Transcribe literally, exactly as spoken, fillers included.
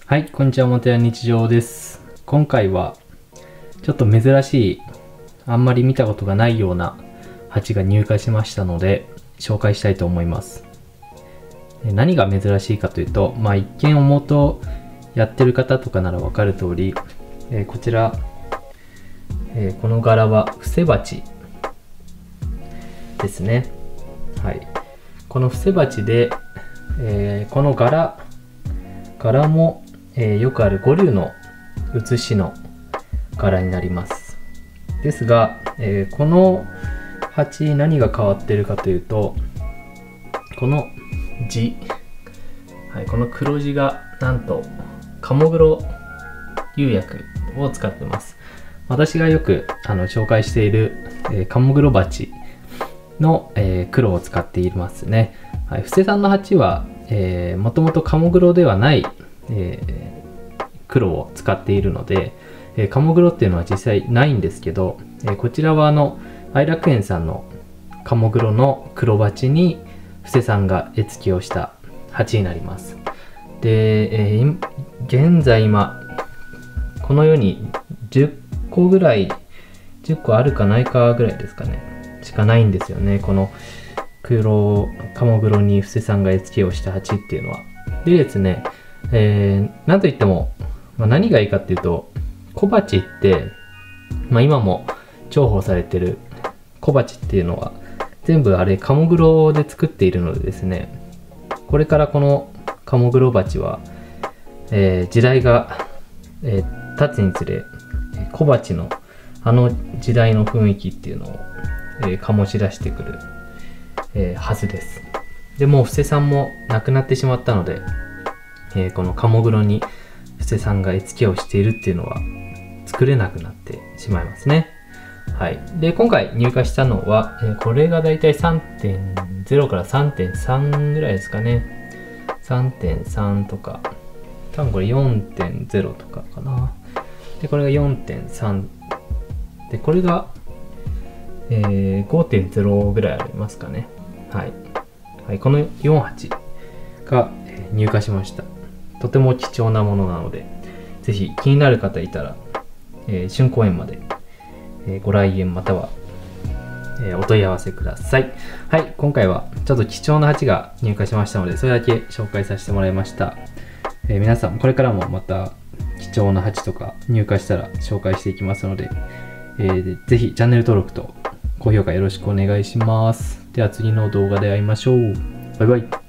はい、こんにちは。元谷日常です。今回はちょっと珍しい、あんまり見たことがないような蜂が入荷しましたので紹介したいと思います。何が珍しいかというと、まあ一見思うとやってる方とかならわかる通り、えー、こちら、えー、この柄は伏せ鉢ですね。はい、この伏せ鉢で、えー、この柄柄もえー、よくある五竜の写しの柄になります。ですが、えー、この鉢何が変わってるかというと、この地、はい、この黒地がなんと鴨黒釉薬を使ってます。私がよくあの紹介している、えー、鴨黒鉢の、えー、黒を使っていますね。はい、布施さんの鉢は、えー、もともと鴨黒ではない、えー、黒を使っているので、えー、鴨黒っていうのは実際ないんですけど、えー、こちらはあの愛楽園さんの鴨黒の黒鉢に布施さんが絵付けをした鉢になります。で、えー、現在今この世にじゅっこぐらいじゅっこあるかないかぐらいですかねしかないんですよね、この黒鴨黒に布施さんが絵付けをした鉢っていうのは。でですね、えー、なんといっても、まあ、何がいいかっていうと、小鉢って、まあ、今も重宝されてる小鉢っていうのは全部あれ鴨黒で作っているのでですね、これからこの鴨黒鉢は、えー、時代が、えー、経つにつれ小鉢のあの時代の雰囲気っていうのを、えー、醸し出してくる、えー、はずです。でもう布施さんも亡くなってしまったので、えー、この鴨黒に布施さんが絵付けをしているっていうのは作れなくなってしまいますね。はい。で、今回入荷したのは、えー、これがだいたい さんてんゼロ から さんてんさん ぐらいですかね。さんてんさん とか、多分これ よんてんゼロ とかかな。で、これが よんてんさん。で、これが、えー、ごてんゼロ ぐらいありますかね。はい。はい、このよん鉢が入荷しました。とても貴重なものなので、ぜひ気になる方いたら、えー、春公園まで、えー、ご来園または、えー、お問い合わせください。はい、今回はちょっと貴重な鉢が入荷しましたので、それだけ紹介させてもらいました。えー、皆さんこれからもまた貴重な鉢とか入荷したら紹介していきますので、えー、ぜひチャンネル登録と高評価よろしくお願いします。では次の動画で会いましょう。バイバイ。